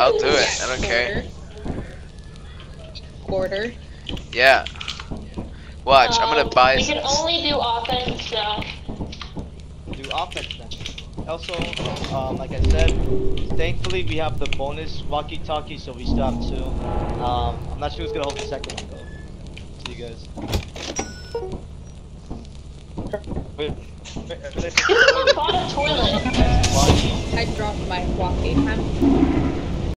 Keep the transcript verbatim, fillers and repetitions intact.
I'll do it. I don't care. Quarter. Yeah. Watch, I'm gonna Um, buy We some. can only do offense, so. Do offense then. Also, um, like I said, thankfully we have the bonus walkie-talkie, so we still have two. Um, I'm not sure who's gonna hold the second one though. See you guys. Wait, wait, are they- Who bought a toilet? I dropped my walkie. I'm